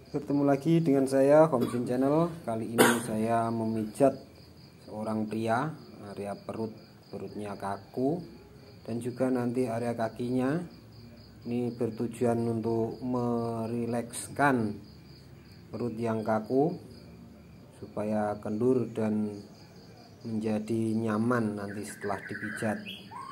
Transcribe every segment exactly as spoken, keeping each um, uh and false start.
Bertemu lagi dengan saya Homsin Channel. Kali ini saya memijat seorang pria, area perut perutnya kaku dan juga nanti area kakinya. Ini bertujuan untuk merilekskan perut yang kaku supaya kendur dan menjadi nyaman nanti setelah dipijat.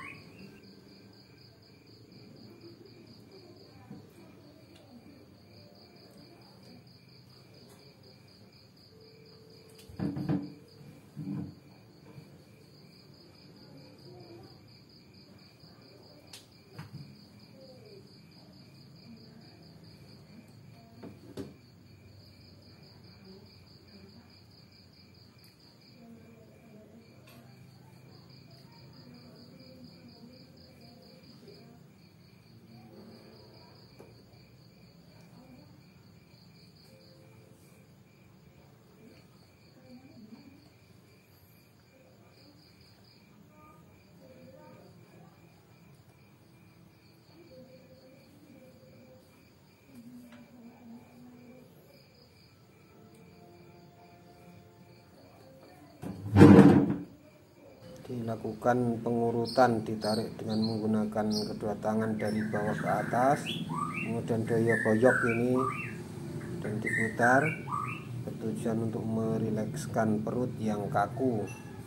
Dilakukan pengurutan, ditarik dengan menggunakan kedua tangan dari bawah ke atas, kemudian doyok-doyok ini dan diputar, bertujuan untuk merilekskan perut yang kaku.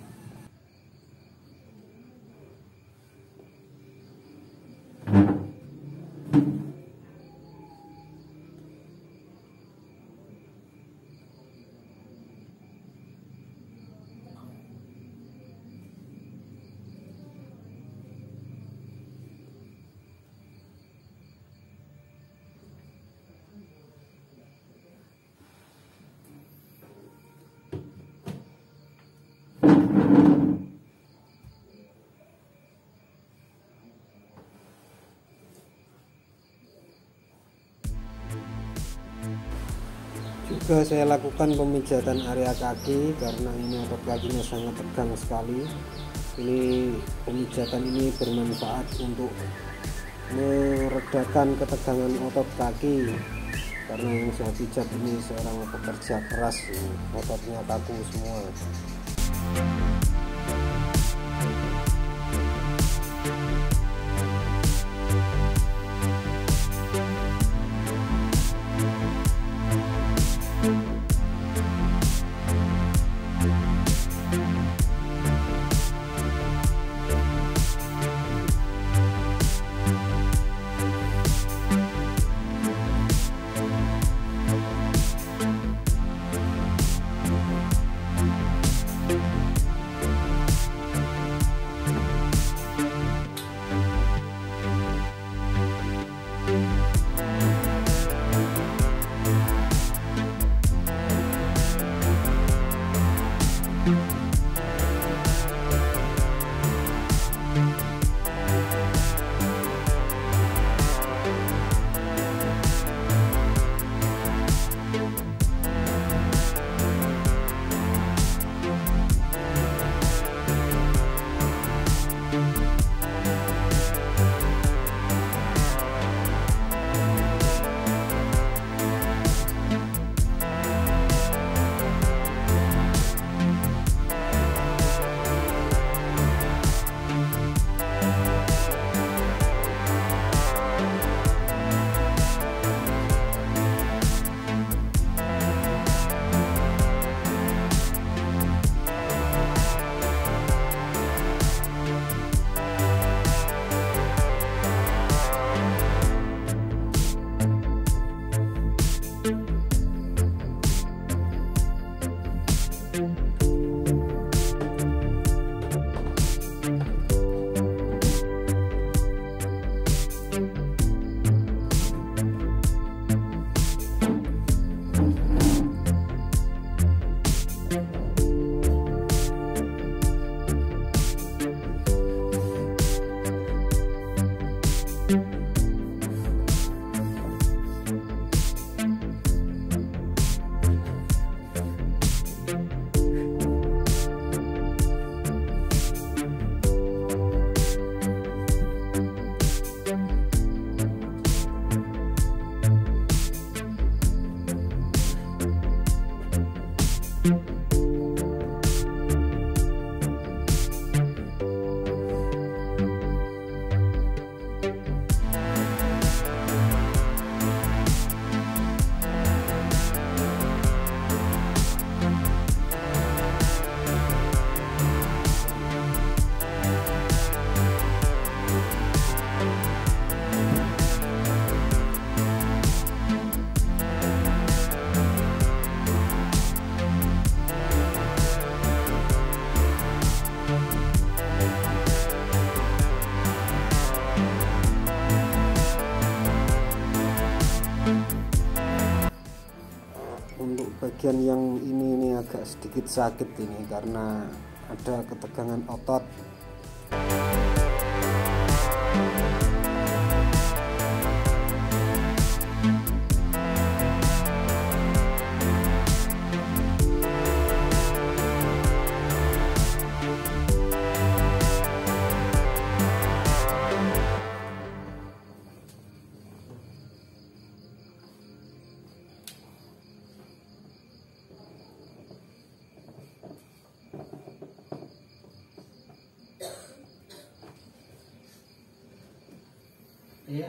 Juga saya lakukan pemijatan area kaki karena ini otot kakinya sangat tegang sekali. Ini pemijatan ini bermanfaat untuk meredakan ketegangan otot kaki, karena yang saya pijat ini seorang pekerja keras, ototnya kaku semua. bagian yang ini ini agak sedikit sakit ini karena ada ketegangan otot. Iya.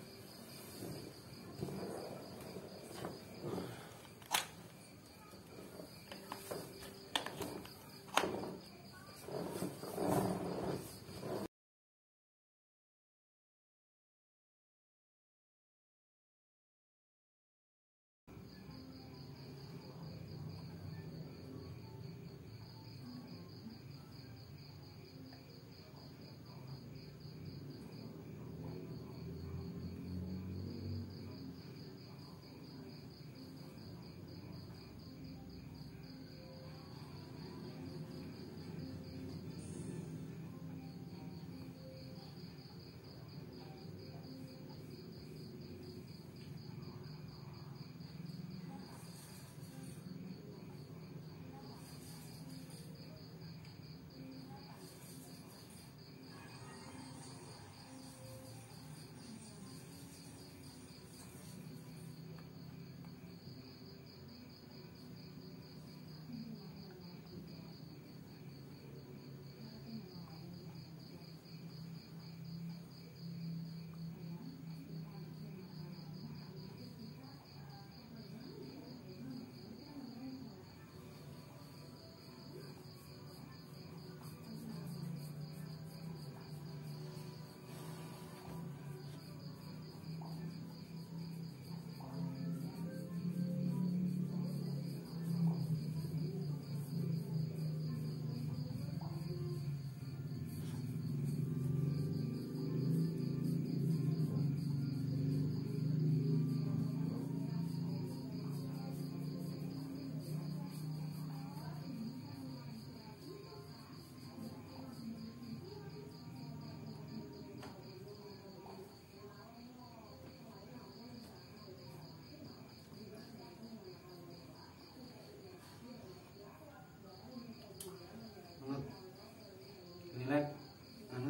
Relax, anu,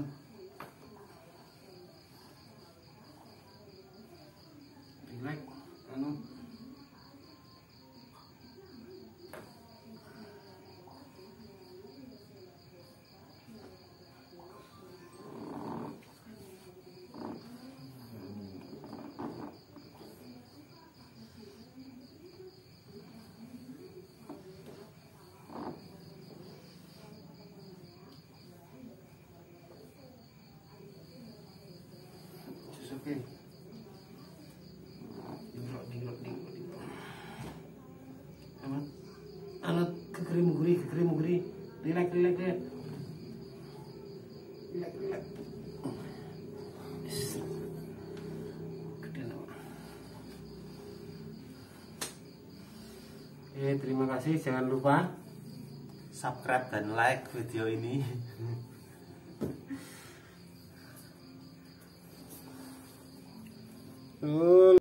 relax, anu. Oke. Dingrok, dingrok, dingrok, dingrok. Aman. Alat kekeri muguri, kekeri muguri. Relax, relax, relax. Relax, relax. Oke, terima kasih. Jangan lupa subscribe dan like video ini. Oh.